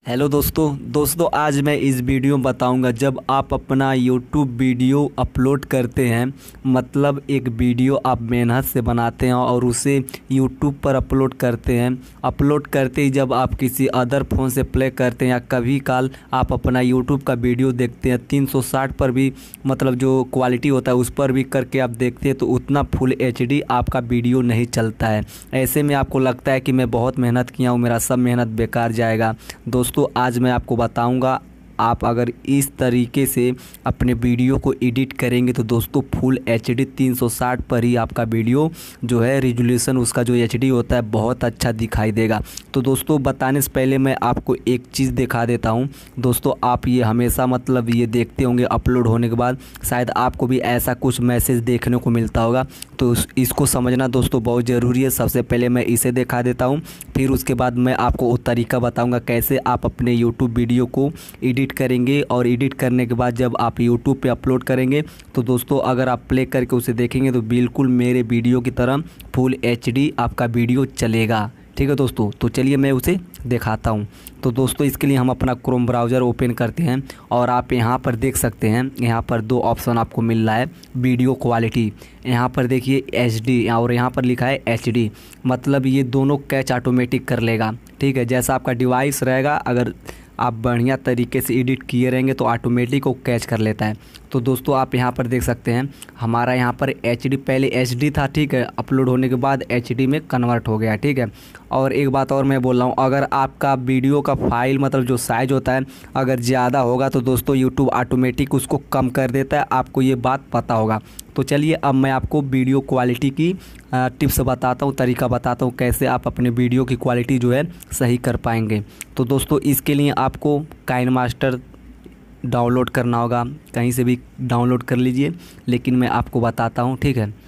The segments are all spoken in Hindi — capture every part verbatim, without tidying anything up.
हेलो दोस्तों दोस्तों आज मैं इस वीडियो में बताऊंगा जब आप अपना यूट्यूब वीडियो अपलोड करते हैं, मतलब एक वीडियो आप मेहनत से बनाते हैं और उसे यूट्यूब पर अपलोड करते हैं। अपलोड करते ही जब आप किसी अदर फ़ोन से प्ले करते हैं या कभी काल आप अपना यूट्यूब का वीडियो देखते हैं तीन सौ साठ पर भी, मतलब जो क्वालिटी होता है उस पर भी करके आप देखते हैं तो उतना फुल एच डी आपका वीडियो नहीं चलता है। ऐसे में आपको लगता है कि मैं बहुत मेहनत किया हूँ, मेरा सब मेहनत बेकार जाएगा। दोस्तों आज मैं आपको बताऊंगा आप अगर इस तरीके से अपने वीडियो को एडिट करेंगे तो दोस्तों फुल एच डी तीन सौ साठ पर ही आपका वीडियो जो है रिजोल्यूशन उसका जो एच डी होता है बहुत अच्छा दिखाई देगा। तो दोस्तों बताने से पहले मैं आपको एक चीज़ दिखा देता हूं। दोस्तों आप ये हमेशा मतलब ये देखते होंगे अपलोड होने के बाद शायद आपको भी ऐसा कुछ मैसेज देखने को मिलता होगा, तो इसको समझना दोस्तों बहुत ज़रूरी है। सबसे पहले मैं इसे दिखा देता हूँ, फिर उसके बाद मैं आपको वो तरीका बताऊँगा कैसे आप अपने यूट्यूब वीडियो को एडिट करेंगे। और एडिट करने के बाद जब आप यूट्यूब पे अपलोड करेंगे तो दोस्तों अगर आप प्ले करके उसे देखेंगे तो बिल्कुल मेरे वीडियो की तरह फुल एचडी आपका वीडियो चलेगा। ठीक है दोस्तों, तो चलिए मैं उसे दिखाता हूं। तो दोस्तों इसके लिए हम अपना क्रोम ब्राउज़र ओपन करते हैं और आप यहां पर देख सकते हैं, यहां पर दो ऑप्शन आपको मिल रहा है। वीडियो क्वालिटी, यहां पर देखिए एच डी और यहां पर लिखा है एच डी, मतलब ये दोनों कैच ऑटोमेटिक कर लेगा। ठीक है, जैसा आपका डिवाइस रहेगा अगर आप बढ़िया तरीके से एडिट किए रहेंगे तो ऑटोमेटिक वो कैच कर लेता है। तो दोस्तों आप यहाँ पर देख सकते हैं हमारा यहाँ पर एच डी पहले एच डी था, ठीक है, अपलोड होने के बाद एच डी में कन्वर्ट हो गया। ठीक है, और एक बात और मैं बोल रहा हूँ, अगर आपका वीडियो का फाइल मतलब जो साइज़ होता है अगर ज़्यादा होगा तो दोस्तों यूट्यूब ऑटोमेटिक उसको कम कर देता है, आपको ये बात पता होगा। तो चलिए अब मैं आपको वीडियो क्वालिटी की टिप्स बताता हूँ, तरीका बताता हूँ कैसे आप अपने वीडियो की क्वालिटी जो है सही कर पाएंगे। तो दोस्तों इसके लिए आपको काइनमास्टर डाउनलोड करना होगा, कहीं से भी डाउनलोड कर लीजिए, लेकिन मैं आपको बताता हूँ। ठीक है,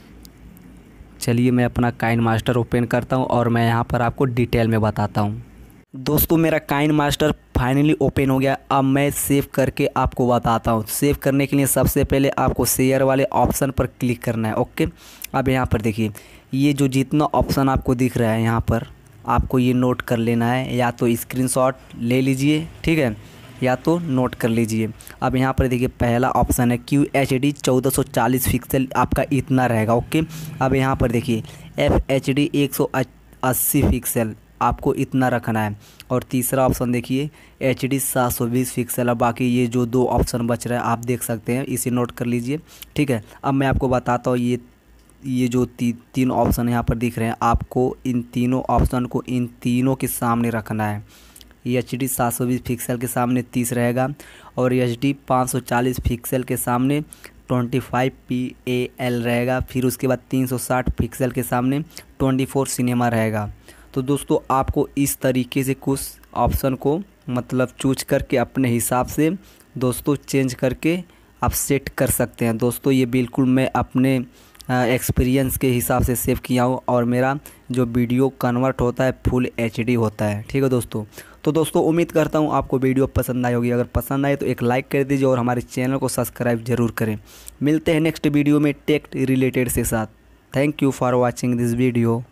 चलिए मैं अपना काइनमास्टर ओपन करता हूँ और मैं यहाँ पर आपको डिटेल में बताता हूँ। दोस्तों मेरा काइनमास्टर फाइनली ओपन हो गया। अब मैं सेव करके आपको बताता हूँ। सेव करने के लिए सबसे पहले आपको शेयर वाले ऑप्शन पर क्लिक करना है। ओके, अब यहाँ पर देखिए ये जो जितना ऑप्शन आपको दिख रहा है यहाँ पर आपको ये नोट कर लेना है, या तो स्क्रीनशॉट ले लीजिए, ठीक है, या तो नोट कर लीजिए। अब यहाँ पर देखिए पहला ऑप्शन है क्यू एच डी चौदह सौ चालीस पिक्सल, आपका इतना रहेगा। ओके, अब यहाँ पर देखिए एफ एच डी एक सौ अस्सी पिक्सल, आपको इतना रखना है। और तीसरा ऑप्शन देखिए एच डी सात सौ बीस पिक्सल। अब बाकी ये जो दो ऑप्शन बच रहा है आप देख सकते हैं, इसे नोट कर लीजिए। ठीक है, अब मैं आपको बताता हूँ ये ये जो ती, तीन ऑप्शन यहाँ पर दिख रहे हैं आपको इन तीनों ऑप्शन को इन तीनों के सामने रखना है। एच डी सात सौ बीस पिक्सल के सामने तीस रहेगा और एच डी पाँच सौ चालीस पिक्सल के सामने पच्चीस पी ए एल रहेगा। फिर उसके बाद तीन सौ साठ पिक्सल के सामने चौबीस सिनेमा रहेगा। तो दोस्तों आपको इस तरीके से कुछ ऑप्शन को मतलब चूज करके अपने हिसाब से दोस्तों चेंज करके आप सेट कर सकते हैं। दोस्तों ये बिल्कुल मैं अपने एक्सपीरियंस के हिसाब से सेव किया हूँ और मेरा जो वीडियो कन्वर्ट होता है फुल एच डी होता है। ठीक है दोस्तों, तो दोस्तों उम्मीद करता हूँ आपको वीडियो पसंद आई होगी। अगर पसंद आए तो एक लाइक कर दीजिए और हमारे चैनल को सब्सक्राइब जरूर करें। मिलते हैं नेक्स्ट वीडियो में टेक रिलेटेड से साथ। Thank you for watching this video.